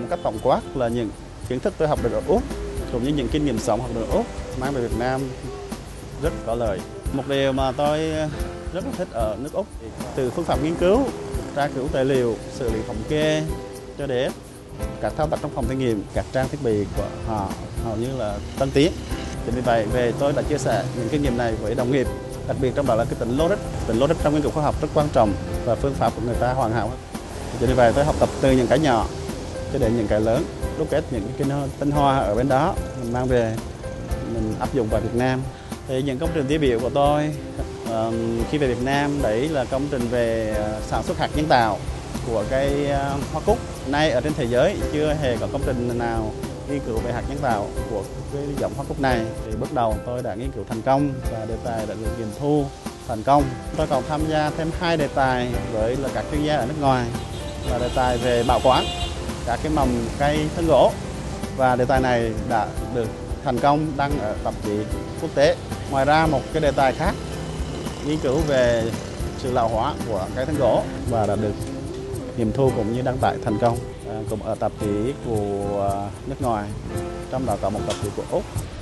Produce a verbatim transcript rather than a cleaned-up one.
cách tổng quát là những kiến thức tôi học được ở Úc cũng như những kinh nghiệm sống học được ở Úc mang về Việt Nam rất có lợi. Một điều mà tôi rất là thích ở nước Úc, từ phương pháp nghiên cứu, tra cứu tài liệu, xử lý thống kê cho đến các thao tác trong phòng thí nghiệm, các trang thiết bị của họ hầu như là tân tiến. Chính vì vậy về tôi đã chia sẻ những kinh nghiệm này với đồng nghiệp, đặc biệt trong đó là cái tính logic, tính logic trong nghiên cứu khoa học rất quan trọng và phương pháp của người ta hoàn hảo. Chính vì vậy tôi học tập từ những cái nhỏ cho đến những cái lớn, đúc kết những cái tinh hoa ở bên đó mình mang về mình áp dụng vào Việt Nam. Thì những công trình tiêu biểu của tôi uh, khi về Việt Nam đấy là công trình về sản xuất hạt nhân tạo của cái uh, hoa cúc. Nay ở trên thế giới chưa hề có công trình nào nghiên cứu về hạt nhân tạo của cái giống hoa cúc này. Thì bước đầu tôi đã nghiên cứu thành công và đề tài đã được nghiệm thu thành công. Tôi còn tham gia thêm hai đề tài với là các chuyên gia ở nước ngoài, là đề tài về bảo quản các cái mầm cây thân gỗ, và đề tài này đã được thành công đăng ở tạp chí quốc tế. Ngoài ra một cái đề tài khác nghiên cứu về sự lão hóa của cây thân gỗ và đã được nghiệm thu cũng như đăng tải thành công cũng ở tạp chí của nước ngoài, trong đó có một tạp chí của Úc.